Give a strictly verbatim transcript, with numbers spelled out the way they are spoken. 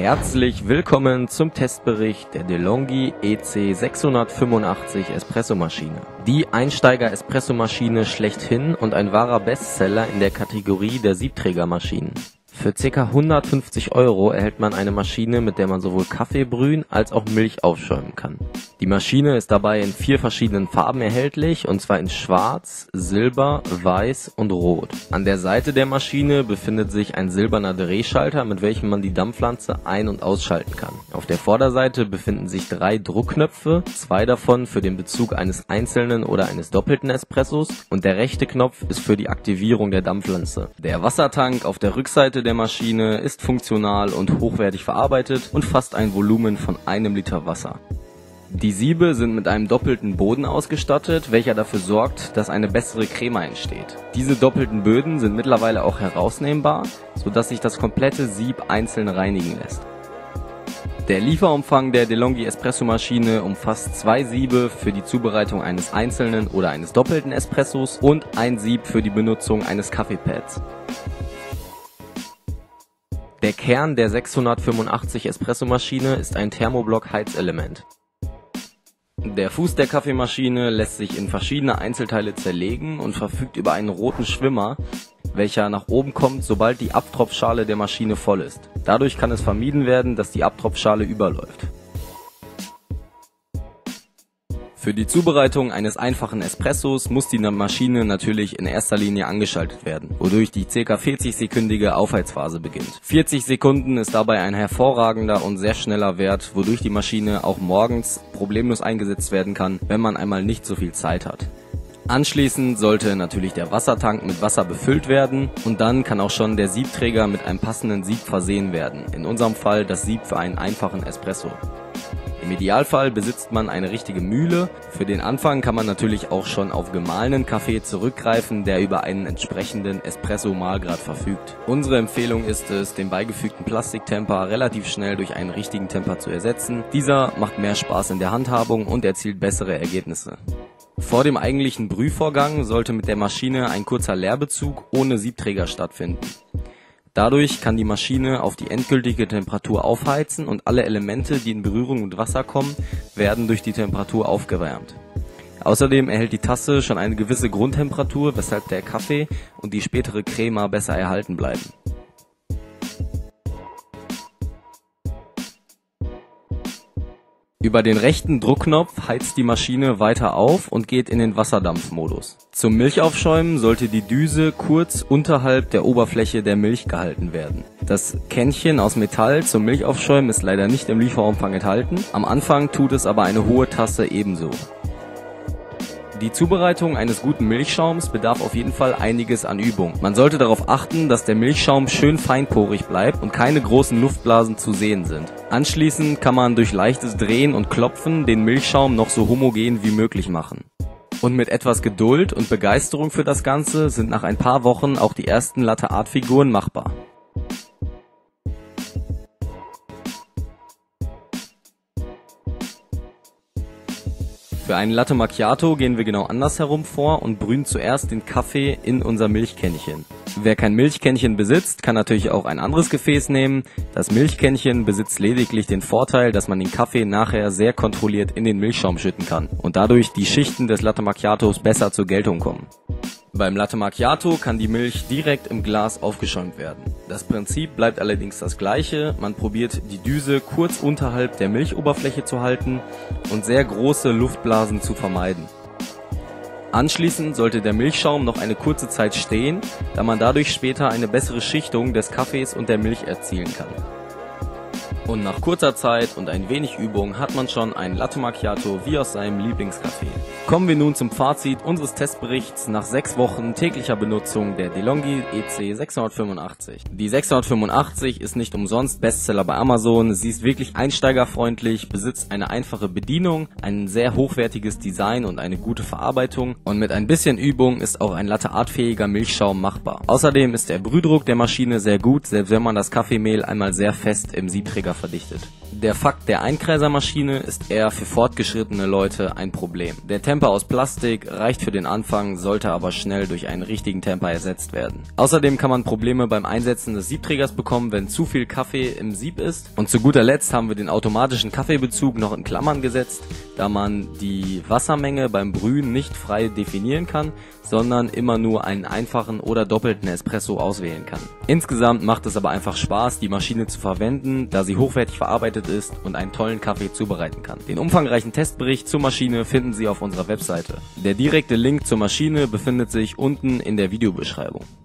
Herzlich willkommen zum Testbericht der DeLonghi E C sechshundertfünfundachtzig Espressomaschine. Die Einsteiger-Espressomaschine schlechthin und ein wahrer Bestseller in der Kategorie der Siebträgermaschinen. Für ca. hundertfünfzig Euro erhält man eine Maschine, mit der man sowohl Kaffee brühen als auch Milch aufschäumen kann. Die Maschine ist dabei in vier verschiedenen Farben erhältlich, und zwar in Schwarz, Silber, Weiß und Rot. An der Seite der Maschine befindet sich ein silberner Drehschalter, mit welchem man die Dampfpflanze ein- und ausschalten kann. Auf der Vorderseite befinden sich drei Druckknöpfe, zwei davon für den Bezug eines einzelnen oder eines doppelten Espressos, und der rechte Knopf ist für die Aktivierung der Dampfpflanze. Der Wassertank auf der Rückseite der Maschine ist funktional und hochwertig verarbeitet und fasst ein Volumen von einem Liter Wasser. Die Siebe sind mit einem doppelten Boden ausgestattet, welcher dafür sorgt, dass eine bessere Crema entsteht. Diese doppelten Böden sind mittlerweile auch herausnehmbar, sodass sich das komplette Sieb einzeln reinigen lässt. Der Lieferumfang der DeLonghi Espressomaschine umfasst zwei Siebe für die Zubereitung eines einzelnen oder eines doppelten Espressos und ein Sieb für die Benutzung eines Kaffeepads. Der Kern der sechshundertfünfundachtzig Espressomaschine ist ein Thermoblock-Heizelement. Der Fuß der Kaffeemaschine lässt sich in verschiedene Einzelteile zerlegen und verfügt über einen roten Schwimmer, welcher nach oben kommt, sobald die Abtropfschale der Maschine voll ist. Dadurch kann es vermieden werden, dass die Abtropfschale überläuft. Für die Zubereitung eines einfachen Espressos muss die Maschine natürlich in erster Linie angeschaltet werden, wodurch die ca. vierzig-sekündige Aufheizphase beginnt. vierzig Sekunden ist dabei ein hervorragender und sehr schneller Wert, wodurch die Maschine auch morgens problemlos eingesetzt werden kann, wenn man einmal nicht so viel Zeit hat. Anschließend sollte natürlich der Wassertank mit Wasser befüllt werden, und dann kann auch schon der Siebträger mit einem passenden Sieb versehen werden, in unserem Fall das Sieb für einen einfachen Espresso. Im Idealfall besitzt man eine richtige Mühle. Für den Anfang kann man natürlich auch schon auf gemahlenen Kaffee zurückgreifen, der über einen entsprechenden Espresso-Mahlgrad verfügt. Unsere Empfehlung ist es, den beigefügten Plastiktemper relativ schnell durch einen richtigen Temper zu ersetzen. Dieser macht mehr Spaß in der Handhabung und erzielt bessere Ergebnisse. Vor dem eigentlichen Brühvorgang sollte mit der Maschine ein kurzer Leerbezug ohne Siebträger stattfinden. Dadurch kann die Maschine auf die endgültige Temperatur aufheizen, und alle Elemente, die in Berührung mit Wasser kommen, werden durch die Temperatur aufgewärmt. Außerdem erhält die Tasse schon eine gewisse Grundtemperatur, weshalb der Kaffee und die spätere Crema besser erhalten bleiben. Über den rechten Druckknopf heizt die Maschine weiter auf und geht in den Wasserdampfmodus. Zum Milchaufschäumen sollte die Düse kurz unterhalb der Oberfläche der Milch gehalten werden. Das Kännchen aus Metall zum Milchaufschäumen ist leider nicht im Lieferumfang enthalten, am Anfang tut es aber eine hohe Tasse ebenso. Die Zubereitung eines guten Milchschaums bedarf auf jeden Fall einiges an Übung. Man sollte darauf achten, dass der Milchschaum schön feinporig bleibt und keine großen Luftblasen zu sehen sind. Anschließend kann man durch leichtes Drehen und Klopfen den Milchschaum noch so homogen wie möglich machen. Und mit etwas Geduld und Begeisterung für das Ganze sind nach ein paar Wochen auch die ersten Latte-Art-Figuren machbar. Für einen Latte Macchiato gehen wir genau andersherum vor und brühen zuerst den Kaffee in unser Milchkännchen. Wer kein Milchkännchen besitzt, kann natürlich auch ein anderes Gefäß nehmen. Das Milchkännchen besitzt lediglich den Vorteil, dass man den Kaffee nachher sehr kontrolliert in den Milchschaum schütten kann und dadurch die Schichten des Latte Macchiatos besser zur Geltung kommen. Beim Latte Macchiato kann die Milch direkt im Glas aufgeschäumt werden. Das Prinzip bleibt allerdings das gleiche. Man probiert die Düse kurz unterhalb der Milchoberfläche zu halten und sehr große Luftblasen zu vermeiden. Anschließend sollte der Milchschaum noch eine kurze Zeit stehen, da man dadurch später eine bessere Schichtung des Kaffees und der Milch erzielen kann. Und nach kurzer Zeit und ein wenig Übung hat man schon ein Latte Macchiato wie aus seinem Lieblingscafé. Kommen wir nun zum Fazit unseres Testberichts nach sechs Wochen täglicher Benutzung der DeLonghi E C sechshundertfünfundachtzig. Die sechshundertfünfundachtzig ist nicht umsonst Bestseller bei Amazon. Sie ist wirklich einsteigerfreundlich, besitzt eine einfache Bedienung, ein sehr hochwertiges Design und eine gute Verarbeitung, und mit ein bisschen Übung ist auch ein Latte-Art-fähiger Milchschaum machbar. Außerdem ist der Brühdruck der Maschine sehr gut, selbst wenn man das Kaffeemehl einmal sehr fest im Siebträger verdichtet. Der Fakt der Einkreisermaschine ist eher für fortgeschrittene Leute ein Problem. Der Temper aus Plastik reicht für den Anfang, sollte aber schnell durch einen richtigen Temper ersetzt werden. Außerdem kann man Probleme beim Einsetzen des Siebträgers bekommen, wenn zu viel Kaffee im Sieb ist. Und zu guter Letzt haben wir den automatischen Kaffeebezug noch in Klammern gesetzt, da man die Wassermenge beim Brühen nicht frei definieren kann, sondern immer nur einen einfachen oder doppelten Espresso auswählen kann. Insgesamt macht es aber einfach Spaß, die Maschine zu verwenden, da sie hochwertig verarbeitet ist und einen tollen Kaffee zubereiten kann. Den umfangreichen Testbericht zur Maschine finden Sie auf unserer Webseite. Der direkte Link zur Maschine befindet sich unten in der Videobeschreibung.